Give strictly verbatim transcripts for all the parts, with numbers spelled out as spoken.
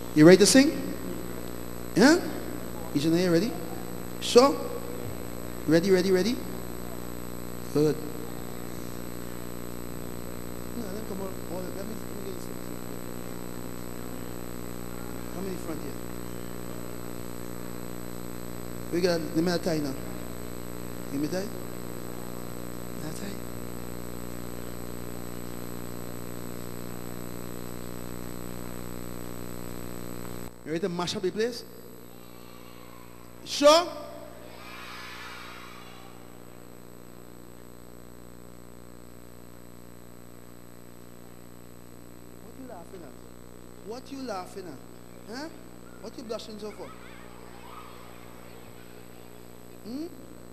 You ready to sing? Yeah? Ijanaya, ready? Sure? Ready, ready, ready? Good. No, then come on. All, let me, let me get this. How many front here? We got, let me tie now. Give me tie. Now tie. You ready to mash up the place? Sure? What you laughing at? What you laughing at? Huh? What you blushing so for? Hmm?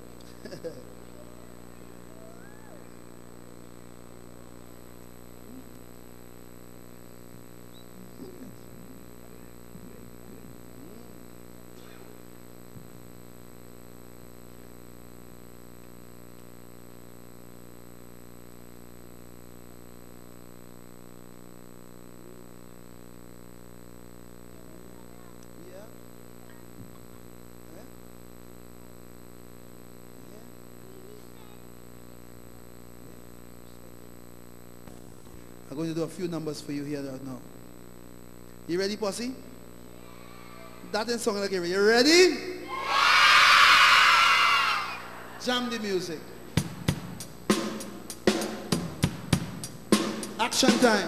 I'm going to do a few numbers for you here now. You ready, Posse? That didn't sound like it. You ready? Jam the music. Action time.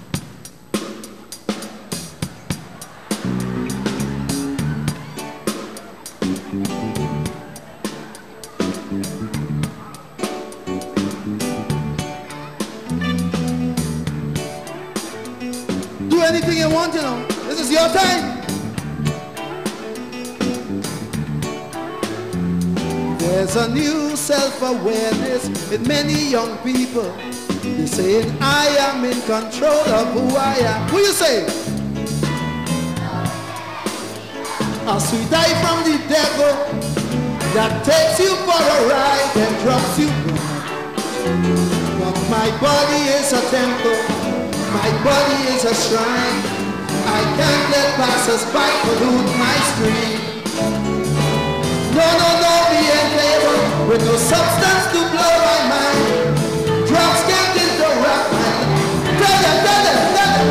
Do anything you want, you know. This is your time. There's a new self-awareness in many young people. They're saying, I am in control of who I am. Who you say? A sweet eye from the devil that takes you for a ride and drops you. But my body is a temple. My body is a shrine. I can't let passers-by pollute my stream. No, no, no, be in favor with no substance to blow my mind. Drugs can't interrupt my life. Tell them, tell them, tell them.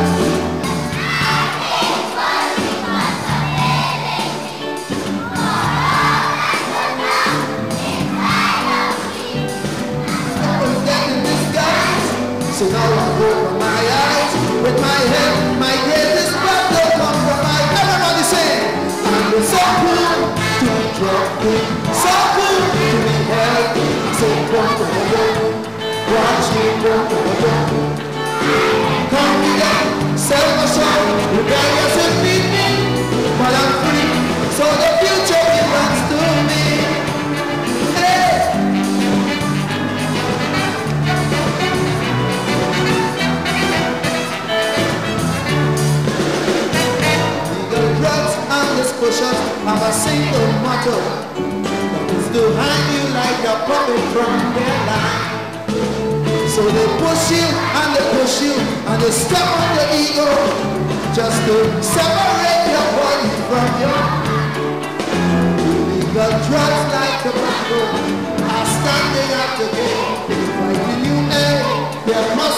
I'm getting disguised, so now I open my eyes. With my head, my greatest breath will come from my. Everybody say, I'm so cool to be drunk, so cool to be healthy, so cool. Watch me go. Confident, self-assured, rebellious and beating, but I'm free, so the future belongs to me. Hey! Legal drugs and discussions have a single motto, that is to hang you like a puppet from their line. So they push you and they push you and they step on your ego just to separate your body from your illegal drugs like tobacco are standing at the gate, fighting you, eh? There must